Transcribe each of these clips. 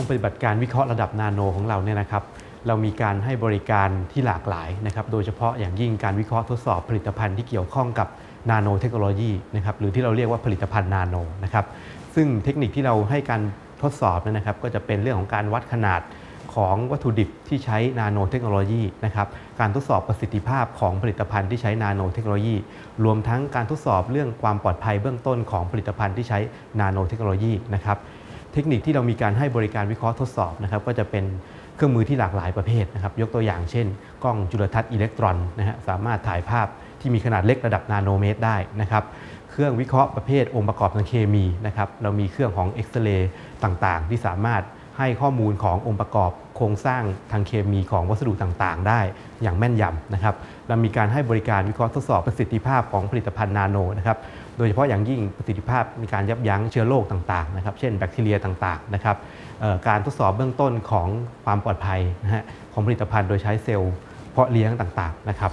องปฏิบัติการวิเคราะห์ระดับนาโนของเราเนี่ยนะครับเรามีการให้บริการที่หลากหลายนะครับโดยเฉพาะอย่างยิ่งการวิเคราะห์ทดสอบผลิตภัณฑ์ที่เกี่ยวข้องกับนาโนเทคโนโลยีนะครับหรือที่เราเรียกว่าผลิตภัณฑ์นาโนนะครับซึ่งเทคนิคที่เราให้การทดสอบนะครับก็จะเป็นเรื่องของการวัดขนาดของวัตถุดิบที่ใช้นาโนเทคโนโลยีนะครับการทดสอบประสิทธิภาพของผลิตภัณฑ์ที่ใช้นาโนเทคโนโลยีรวมทั้งการทดสอบเรื่องความปลอดภัยเบื้องต้นของผลิตภัณฑ์ที่ใช้นาโนเทคโนโลยีนะครับเทคนิคที่เรามีการให้บริการวิเคราะห์ทดสอบนะครับก็จะเป็นเครื่องมือที่หลากหลายประเภทนะครับยกตัวอย่างเช่นกล้องจุลทรรศน์อิเล็กตรอนนะฮะสามารถถ่ายภาพที่มีขนาดเล็กระดับนาโนเมตรได้นะครับเครื่องวิเคราะห์ประเภทองค์ประกอบทางเคมีนะครับเรามีเครื่องของเอ็กซเรย์ต่างๆที่สามารถให้ข้อมูลขององค์ประกอบโครงสร้างทางเคมีของวัสดุต่างๆได้อย่างแม่นยำนะครับเรามีการให้บริการวิเคราะห์ทดสอบประสิทธิภาพของผลิตภัณฑ์นาโนนะครับโดยเฉพาะอย่างยิ่งประสิทธิภาพมีการยับยั้งเชื้อโรคต่างๆนะครับเช่นแบคทีเรียต่างๆนะครับการทดสอบเบื้องต้นของความปลอดภัยนะฮะของผลิตภัณฑ์โดยใช้เซลล์เพาะเลี้ยงต่างๆนะครับ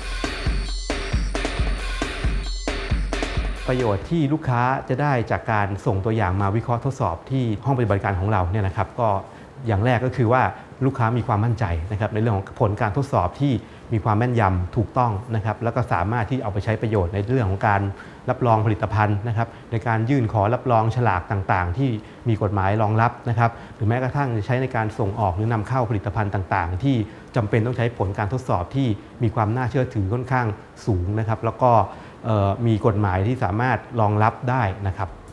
ประโยชน์ที่ลูกค้าจะได้จากการส่งตัวอย่างมาวิเคราะห์ทดสอบที่ห้องปฏิบัติการของเราเนี่ยนะครับก็อย่างแรกก็คือว่าลูกค้ามีความมั่นใจนะครับในเรื่องของผลการทดสอบที่มีความแม่นยำถูกต้องนะครับแล้วก็สามารถที่เอาไปใช้ประโยชน์ในเรื่องของการรับรองผลิตภัณฑ์นะครับในการยื่นขอรับรองฉลากต่างๆที่มีกฎหมายรองรับนะครับหรือแม้กระทั่งใช้ในการส่งออกหรือนำเข้าผลิตภัณฑ์ต่างๆที่จำเป็นต้องใช้ผลการทดสอบที่มีความน่าเชื่อถือค่อนข้างสูงนะครับแล้วก็มีกฎหมายที่สามารถรองรับได้นะครับ